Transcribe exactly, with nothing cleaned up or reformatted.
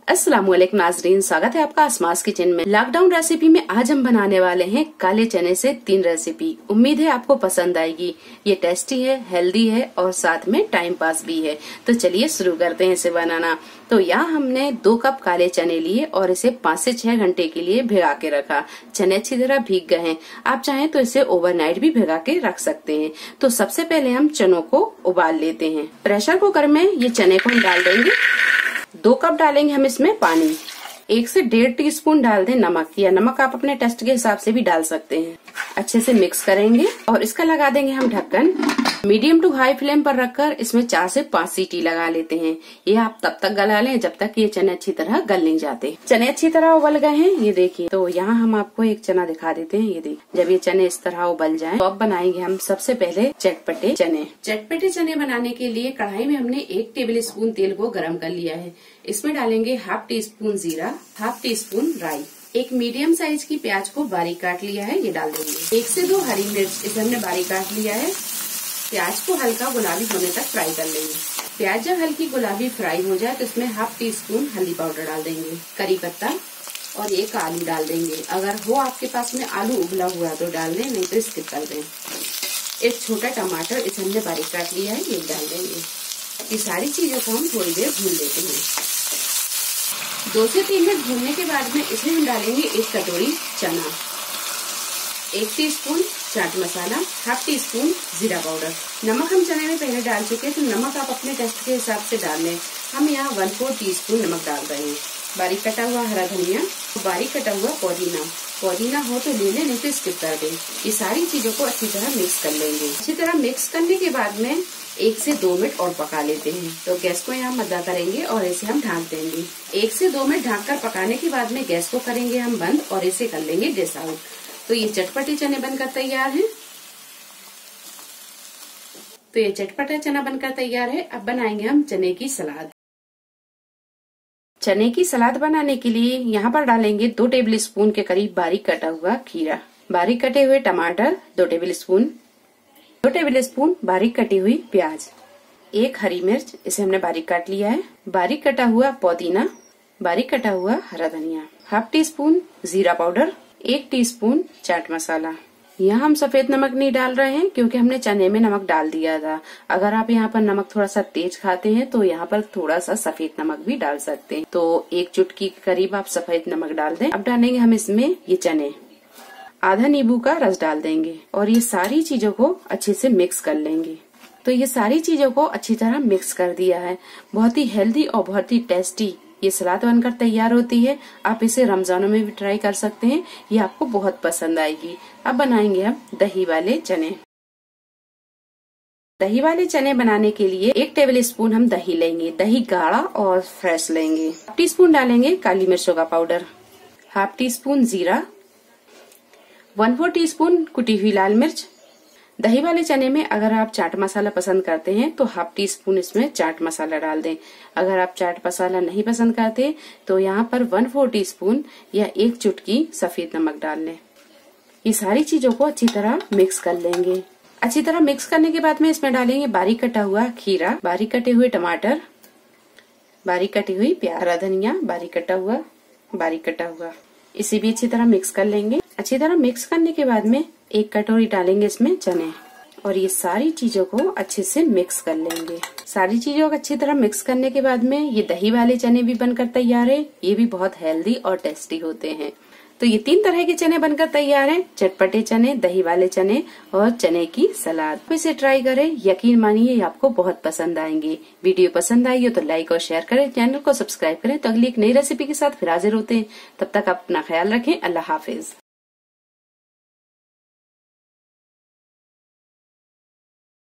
अस्सलाम वालेकुम नाजरीन, स्वागत है आपका अस्मास किचन में। लॉकडाउन रेसिपी में आज हम बनाने वाले हैं काले चने से तीन रेसिपी। उम्मीद है आपको पसंद आएगी। ये टेस्टी है, हेल्दी है और साथ में टाइम पास भी है। तो चलिए शुरू करते हैं इसे बनाना। तो यहाँ हमने दो कप काले चने लिए और इसे पाँच से छह घंटे के लिए भिगा के रखा। चने अच्छी तरह भीग गए हैं। आप चाहें तो इसे ओवरनाइट भी भिगा के रख सकते हैं। तो सबसे पहले हम चनों को उबाल लेते हैं। प्रेशर कुकर में ये चने को हम डाल देंगे। दो कप डालेंगे हम इसमें पानी। एक से डेढ़ टी स्पून डाल दें नमक, या नमक आप अपने टेस्ट के हिसाब से भी डाल सकते हैं। अच्छे से मिक्स करेंगे और इसका लगा देंगे हम ढक्कन। मीडियम टू हाई फ्लेम पर रखकर इसमें चार से पाँच सीटी लगा लेते हैं। ये आप तब तक गला लें जब तक ये चने अच्छी तरह गल नहीं जाते। चने अच्छी तरह उबल गए हैं, ये देखिए। तो यहाँ हम आपको एक चना दिखा देते हैं। ये देखिए, जब ये चने इस तरह उबल जाएं तो अब बनाएंगे हम सबसे पहले चटपटे चने। चटपटे चने बनाने के लिए कढ़ाई में हमने एक टेबल स्पून तेल को गर्म कर लिया है। इसमें डालेंगे हाफ टी स्पून जीरा, हाफ टी स्पून राई। एक मीडियम साइज की प्याज को बारीक काट लिया है, ये डाल देंगे। एक से दो हरी मिर्च इसे हमने बारीक काट लिया है। प्याज को हल्का गुलाबी होने तक फ्राई कर लेंगे। प्याज जब हल्की गुलाबी फ्राई हो जाए तो इसमें हाफ टी स्पून हल्दी पाउडर डाल देंगे, करी पत्ता और एक आलू डाल देंगे। अगर हो आपके पास में आलू उबला हुआ तो डाल दें, नहीं तो स्किप कर दें। एक छोटा टमाटर इसे हमने बारीक काट लिया है, ये डाल देंगे। ये सारी चीजों को हम थोड़ी देर भून लेते हैं। दो से तीन मिनट भूनने के बाद में इसमें हम डालेंगे एक कटोरी चना, एक teaspoon chaat masala, half teaspoon जीरा पाउडर। नमक हम चने में पहले डाल चुके हैं, तो नमक आप अपने टेस्ट के हिसाब से डाल लें। हम यहाँ वन फोर टी स्पून नमक डाल रहे हैं। बारीक कटा हुआ हरा धनिया, बारीक कटा हुआ पुदीना। पुदीना हो तो ले लें, नहीं तो स्किप कर दें। ये सारी चीजों को अच्छी तरह मिक्स कर लेंगे। अच्छी तरह मिक्स करने के बाद में एक से दो मिनट और पका लेते हैं। तो गैस को यहाँ मद्दा करेंगे और इसे हम ढक देंगे। एक से दो मिनट ढककर पकाने के बाद में गैस को करेंगे हम बंद और इसे कर लेंगे डिश आउट। तो ये चटपटे चने बनकर तैयार हैं। तो ये चटपटा चना बनकर तैयार है। अब बनाएंगे हम चने की सलाद। चने की सलाद बनाने के लिए यहाँ पर डालेंगे दो टेबल स्पून के करीब बारीक कटा हुआ खीरा, बारीक कटे हुए टमाटर दो टेबल स्पून, दो टेबल स्पून बारीक कटी हुई प्याज, एक हरी मिर्च इसे हमने बारीक काट लिया है, बारीक कटा हुआ पुदीना, बारीक कटा हुआ हरा धनिया, हाफ टी स्पून जीरा पाउडर, एक टीस्पून चाट मसाला। यहाँ हम सफेद नमक नहीं डाल रहे हैं क्योंकि हमने चने में नमक डाल दिया था। अगर आप यहाँ पर नमक थोड़ा सा तेज खाते हैं तो यहाँ पर थोड़ा सा सफेद नमक भी डाल सकते हैं। तो एक चुटकी के करीब आप सफेद नमक डाल दें। अब डालेंगे हम इसमें ये चने, आधा नींबू का रस डाल देंगे और ये सारी चीजों को अच्छे से मिक्स कर लेंगे। तो ये सारी चीजों को अच्छी तरह मिक्स कर दिया है। बहुत ही हेल्दी और बहुत ही टेस्टी ये सलाद बनकर तैयार होती है। आप इसे रमजानों में भी ट्राई कर सकते हैं, ये आपको बहुत पसंद आएगी। अब बनाएंगे हम दही वाले चने। दही वाले चने बनाने के लिए एक टेबल स्पून हम दही लेंगे। दही गाढ़ा और फ्रेश लेंगे। हाफ टी स्पून डालेंगे काली मिर्चों का पाउडर, हाफ टी स्पून जीरा, वन फोर टी स्पून कुटी हुई लाल मिर्च। दही वाले चने में अगर आप चाट मसाला पसंद करते हैं तो हाफ टी स्पून इसमें चाट मसाला डाल दें। अगर आप चाट मसाला नहीं पसंद करते तो यहाँ पर वन फोर टी स्पून या एक चुटकी सफेद नमक डाल लें। ये सारी चीजों को अच्छी तरह मिक्स कर लेंगे। अच्छी तरह मिक्स करने के बाद में इसमें डालेंगे बारीक कटा हुआ खीरा, बारीक कटे हुए टमाटर, बारीक कटी हुई प्याज, हरा धनिया बारीक कटा हुआ, बारीक कटा हुआ। इसे भी अच्छी तरह मिक्स कर लेंगे। अच्छी तरह मिक्स करने के बाद में एक कटोरी डालेंगे इसमें चने और ये सारी चीजों को अच्छे से मिक्स कर लेंगे। सारी चीजों को अच्छी तरह मिक्स करने के बाद में ये दही वाले चने भी बनकर तैयार है। ये भी बहुत हेल्दी और टेस्टी होते हैं। तो ये तीन तरह के चने बनकर तैयार हैं, चटपटे चने, दही वाले चने और चने की सलाद। तो इसे ट्राई करें, यकीन मानिए ये आपको बहुत पसंद आएंगे। वीडियो पसंद आई हो तो लाइक और शेयर करें, चैनल को सब्सक्राइब करें। तो अगली एक नई रेसिपी के साथ फिर हाजिर होते हैं। तब तक आप अपना ख्याल रखें। अल्लाह हाफिज।